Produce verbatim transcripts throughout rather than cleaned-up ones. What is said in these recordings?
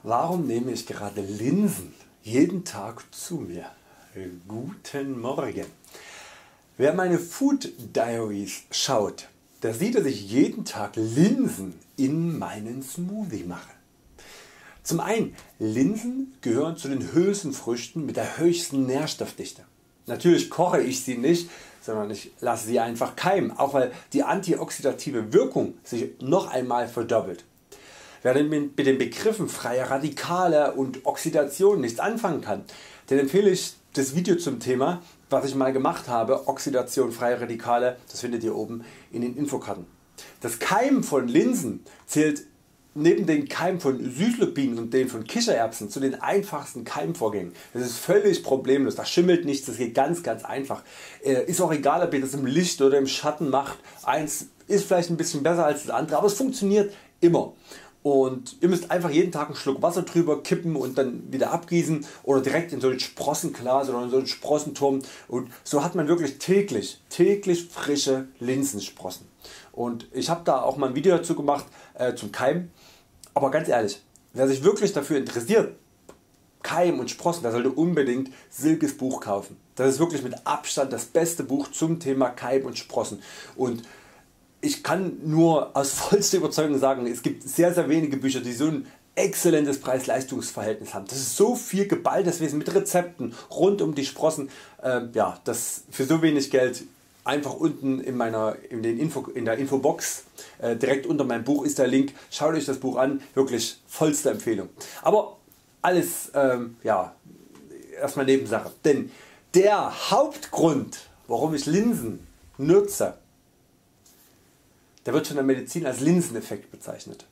Warum nehme ich gerade Linsen jeden Tag zu mir? Guten Morgen. Wer meine Food Diaries schaut, der sieht, dass ich jeden Tag Linsen in meinen Smoothie mache. Zum einen, Linsen gehören zu den Hülsenfrüchten mit der höchsten Nährstoffdichte. Natürlich koche ich sie nicht, sondern ich lasse sie einfach keimen, auch weil die antioxidative Wirkung sich noch einmal verdoppelt. Wer mit den Begriffen freie Radikale und Oxidation nichts anfangen kann, den empfehle ich das Video zum Thema, was ich mal gemacht habe, Oxidation freie Radikale, das findet ihr oben in den Infokarten. Das Keimen von Linsen zählt neben den Keimen von Süßlupinen und den von Kichererbsen zu den einfachsten Keimvorgängen. Das ist völlig problemlos, da schimmelt nichts, das geht ganz ganz einfach. Ist auch egal ob ihr das im Licht oder im Schatten macht, eins ist vielleicht ein bisschen besser als das andere, aber es funktioniert immer. Und ihr müsst einfach jeden Tag einen Schluck Wasser drüber kippen und dann wieder abgießen oder direkt in so ein Sprossenglas oder in so einen Sprossenturm, und so hat man wirklich täglich, täglich frische Linsensprossen. Und ich habe da auch mal ein Video dazu gemacht äh, zum Keimen, aber ganz ehrlich, wer sich wirklich dafür interessiert, Keim und Sprossen, der sollte unbedingt Silkes Buch kaufen. Das ist wirklich mit Abstand das beste Buch zum Thema Keim und Sprossen. Und ich kann nur aus vollster Überzeugung sagen, es gibt sehr sehr wenige Bücher, die so ein exzellentes Preis-Leistungs-Verhältnis haben. Das ist so viel geballtes Wissen mit Rezepten rund um die Sprossen, äh, ja, das für so wenig Geld. Einfach unten in, meiner, in, den Info, in der Infobox äh, direkt unter meinem Buch ist der Link. Schaut euch das Buch an, wirklich vollste Empfehlung. Aber alles ähm, ja, erstmal Nebensache. Denn der Hauptgrund warum ich Linsen nutze, der wird von der Medizin als Linseneffekt bezeichnet.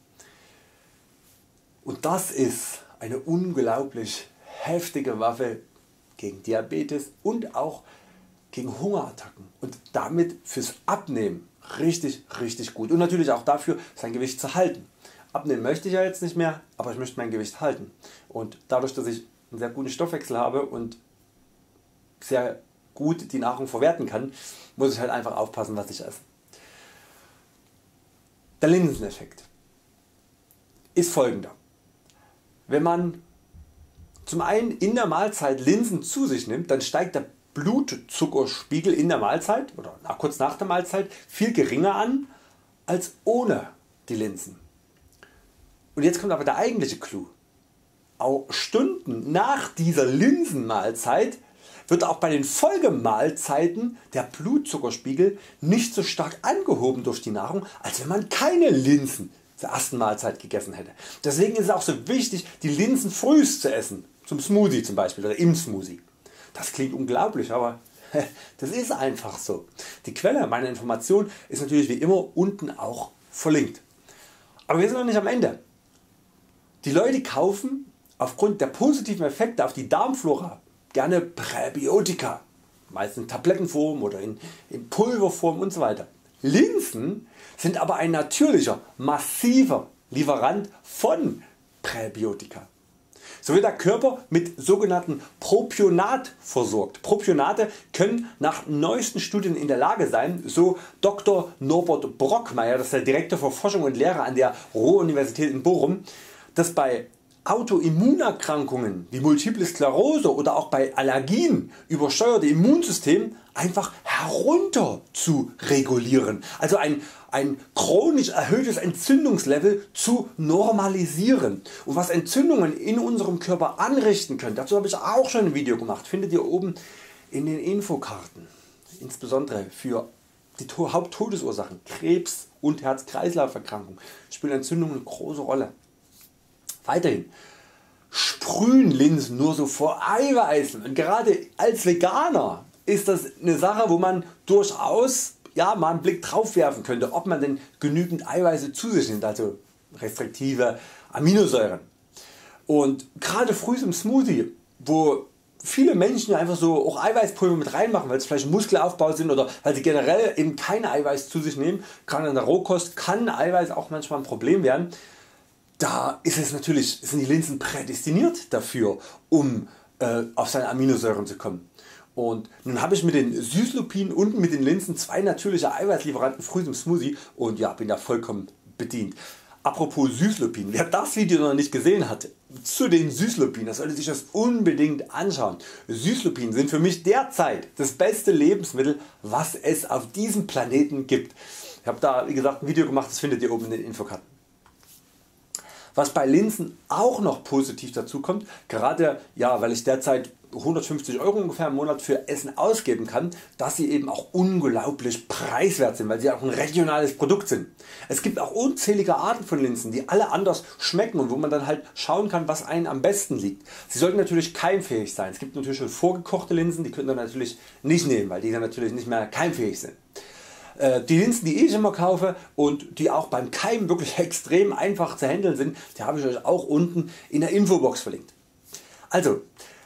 Und das ist eine unglaublich heftige Waffe gegen Diabetes und auch gegen Hungerattacken und damit fürs Abnehmen richtig richtig gut und natürlich auch dafür sein Gewicht zu halten. Abnehmen möchte ich ja jetzt nicht mehr, aber ich möchte mein Gewicht halten, und dadurch dass ich einen sehr guten Stoffwechsel habe und sehr gut die Nahrung verwerten kann, muss ich halt einfach aufpassen was ich esse. Der Linseneffekt ist folgender: Wenn man zum einen in der Mahlzeit Linsen zu sich nimmt, dann steigt der Blutzuckerspiegel in der Mahlzeit oder kurz nach der Mahlzeit viel geringer an als ohne die Linsen. Und jetzt kommt aber der eigentliche Clou: Auch Stunden nach dieser Linsenmahlzeit wird auch bei den Folgemahlzeiten der Blutzuckerspiegel nicht so stark angehoben durch die Nahrung, als wenn man keine Linsen zur ersten Mahlzeit gegessen hätte. Deswegen ist es auch so wichtig, die Linsen frühst zu essen, zum Smoothie zum Beispiel oder im Smoothie. Das klingt unglaublich, aber das ist einfach so. Die Quelle meiner Information ist natürlich wie immer unten auch verlinkt. Aber wir sind noch nicht am Ende. Die Leute kaufen aufgrund der positiven Effekte auf die Darmflora gerne Präbiotika, meist in Tablettenform oder in, in Pulverform usw. Linsen sind aber ein natürlicher, massiver Lieferant von Präbiotika. So wird der Körper mit sogenannten Propionat versorgt. Propionate können nach neuesten Studien in der Lage sein, so Doktor Norbert Brockmeier, das ist der Direktor für Forschung und Lehre an der Ruhr-Universität in Bochum, dass bei Autoimmunerkrankungen wie Multiple Sklerose oder auch bei Allergien übersteuerte Immunsystem einfach herunter zu regulieren, also ein, ein chronisch erhöhtes Entzündungslevel zu normalisieren. Und was Entzündungen in unserem Körper anrichten können, dazu habe ich auch schon ein Video gemacht, findet ihr oben in den Infokarten, insbesondere für die Haupttodesursachen Krebs und Herz-Kreislauf-Erkrankungen spielen Entzündungen eine große Rolle. Weiterhin sprühen Linsen nur so vor Eiweißen, und gerade als Veganer ist das eine Sache, wo man durchaus ja, mal einen Blick drauf werfen könnte, ob man denn genügend Eiweiße zu sich nimmt, also restriktive Aminosäuren. Und gerade früh im Smoothie, wo viele Menschen ja einfach so auch Eiweißpulver mit reinmachen, weil es vielleicht Muskelaufbau sind oder weil sie generell eben keine Eiweiß zu sich nehmen, gerade in der Rohkost kann Eiweiß auch manchmal ein Problem werden. Da ist es natürlich, sind die Linsen prädestiniert dafür, um äh, auf seine Aminosäuren zu kommen. Und nun habe ich mit den Süßlupinen und mit den Linsen zwei natürliche Eiweißlieferanten früh im Smoothie und ja, bin da vollkommen bedient. Apropos Süßlupin, wer das Video noch nicht gesehen hat zu den Süßlupinen, das sollte sich das unbedingt anschauen. Süßlupinen sind für mich derzeit das beste Lebensmittel, was es auf diesem Planeten gibt. Ich habe da wie gesagt ein Video gemacht, das findet ihr oben in den Infokarten. Was bei Linsen auch noch positiv dazu kommt, gerade ja, weil ich derzeit hundertfünfzig Euro ungefähr im Monat für Essen ausgeben kann, dass sie eben auch unglaublich preiswert sind, weil sie auch ein regionales Produkt sind. Es gibt auch unzählige Arten von Linsen, die alle anders schmecken und wo man dann halt schauen kann, was einem am besten liegt. Sie sollten natürlich keimfähig sein. Es gibt natürlich schon vorgekochte Linsen, die könnt ihr natürlich nicht nehmen, weil die dann natürlich nicht mehr keimfähig sind. Die Linsen die ich immer kaufe und die auch beim Keimen wirklich extrem einfach zu handeln sind, die habe ich Euch auch unten in der Infobox verlinkt. Also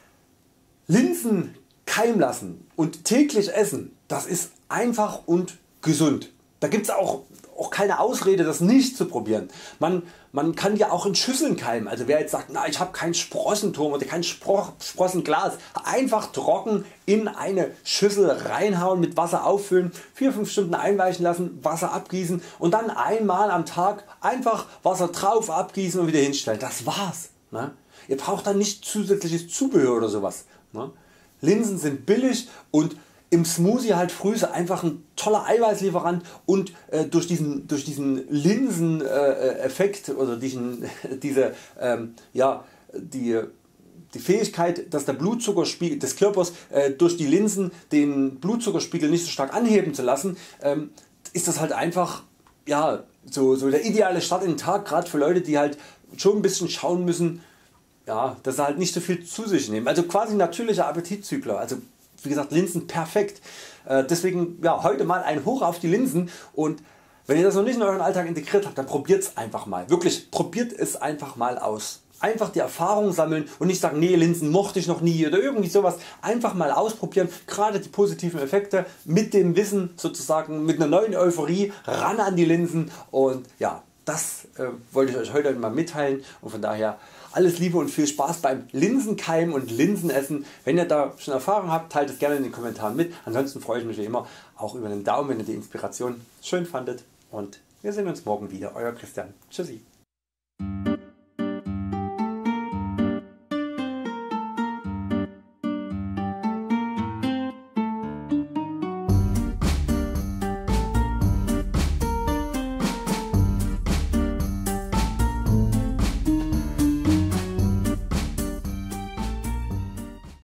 Linsen keimen lassen und täglich essen, das ist einfach und gesund. Da gibt es auch, auch keine Ausrede das nicht zu probieren. Man, man kann ja auch in Schüsseln keimen, also wer jetzt sagt na, ich habe keinen Sprossenturm oder kein Spro Sprossenglas, einfach trocken in eine Schüssel reinhauen, mit Wasser auffüllen, vier fünf Stunden einweichen lassen, Wasser abgießen und dann einmal am Tag einfach Wasser drauf abgießen und wieder hinstellen. Das war's. Ne? Ihr braucht dann nicht zusätzliches Zubehör oder sowas. Ne? Linsen sind billig und im Smoothie halt früh einfach ein toller Eiweißlieferant und äh, durch diesen, durch diesen Linseneffekt äh, oder diesen, diese, ähm, ja, die, die Fähigkeit dass der Blutzuckerspiegel des Körpers äh, durch die Linsen den Blutzuckerspiegel nicht so stark anheben zu lassen, ähm, ist das halt einfach ja, so, so der ideale Start in den Tag, gerade für Leute die halt schon ein bisschen schauen müssen, ja, dass sie halt nicht so viel zu sich nehmen. Also quasi natürlicher Appetitzügler. Also wie gesagt Linsen perfekt. Äh, deswegen ja, heute mal ein Hoch auf die Linsen und wenn ihr das noch nicht in euren Alltag integriert habt, dann probiert es einfach mal. Wirklich probiert es einfach mal aus. Einfach die Erfahrung sammeln und nicht sagen nee Linsen mochte ich noch nie oder irgendwie sowas. Einfach mal ausprobieren, gerade die positiven Effekte mit dem Wissen sozusagen, mit einer neuen Euphorie ran an die Linsen und ja, das äh, wollte ich Euch heute mal mitteilen und von daher alles Liebe und viel Spaß beim Linsenkeimen und Linsenessen. Wenn ihr da schon Erfahrung habt, teilt es gerne in den Kommentaren mit. Ansonsten freue ich mich wie immer auch über einen Daumen, wenn ihr die Inspiration schön fandet und wir sehen uns morgen wieder. Euer Christian. Tschüssi.